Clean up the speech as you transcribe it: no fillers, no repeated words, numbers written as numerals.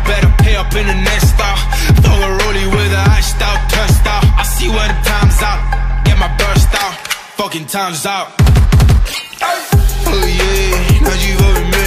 better pay up in the next style. Throw a rollie with a iced out turnstile. I see where the time's out, get my burst out. Fucking time's out. Oh yeah, now you over me.